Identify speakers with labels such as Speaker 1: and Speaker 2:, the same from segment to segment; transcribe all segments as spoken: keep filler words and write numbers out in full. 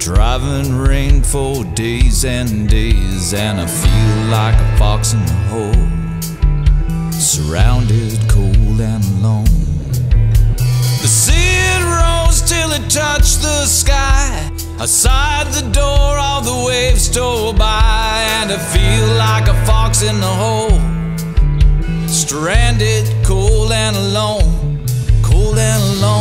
Speaker 1: Driving rain for days and days, and I feel like a fox in the hole, surrounded, cold and alone. The sea it rose till it touched the sky. Outside the door all the waves tore by, and I feel like a fox in the hole, stranded, cold and alone, cold and alone.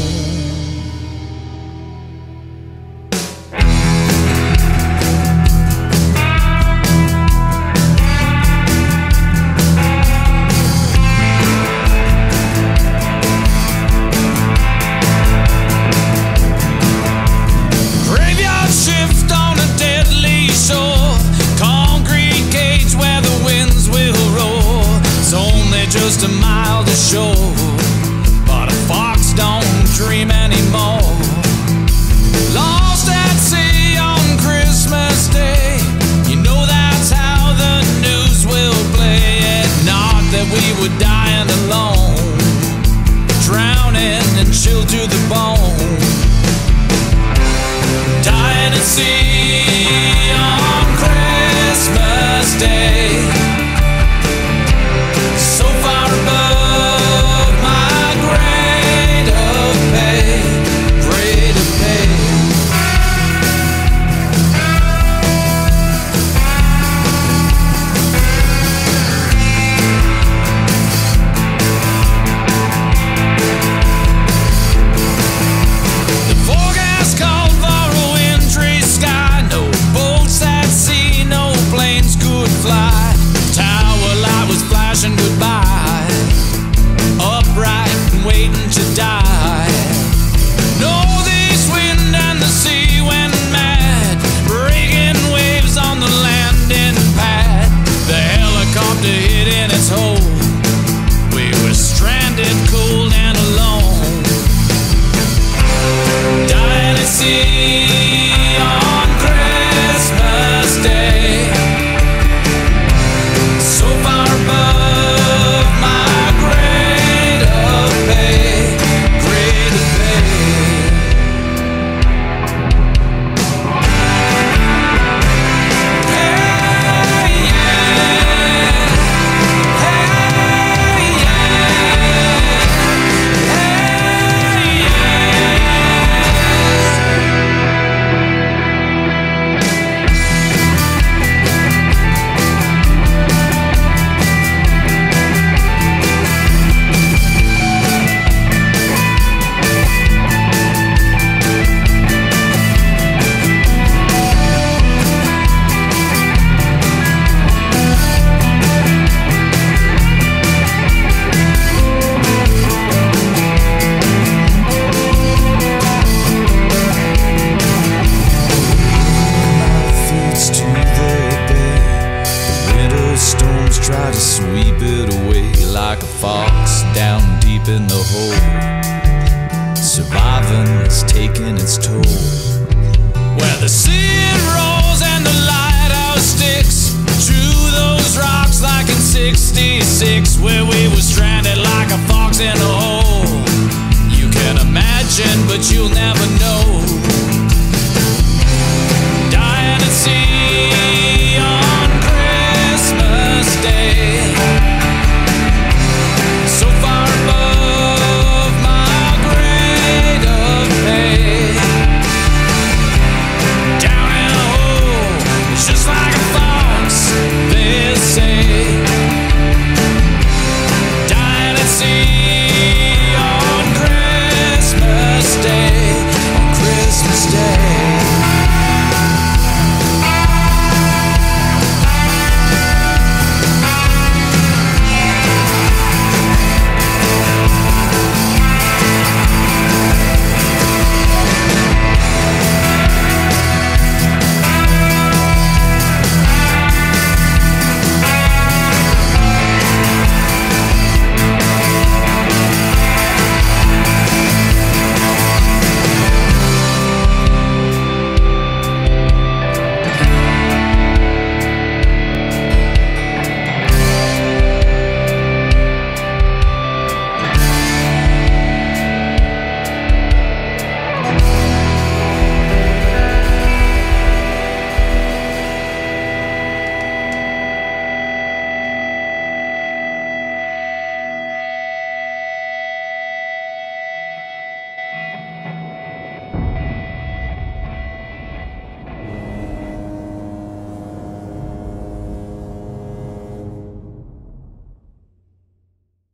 Speaker 1: Just a mile to shore, but a fox don't dream anymore. Lost at sea on Christmas Day, you know that's how the news will play it. Not that we were dying alone, drowning and chilled to the bone. Dying at sea on Christmas Day, so far above my grade of pay, grade of pay. The forecast called for a wintry sky, no boats at sea, no planes could fly. Tower light was flashing goodbye, upright and waiting to die. Northeast wind and the sea went mad, breaking waves on the landing pad. The helicopter hit in its hole, we were stranded, cold and alone. Dying at sea on Christmas Day, so far above my grade of pay, grade of pay. Hey, yeah. Hey, yeah. Hey, try to sweep it away like a fox down deep in the hole. Surviving is taking its toll. Where the sea it rolls and the lighthouse sticks to those rocks like in sixty-six, where we were stranded like a fox in a hole. You can imagine, but you'll never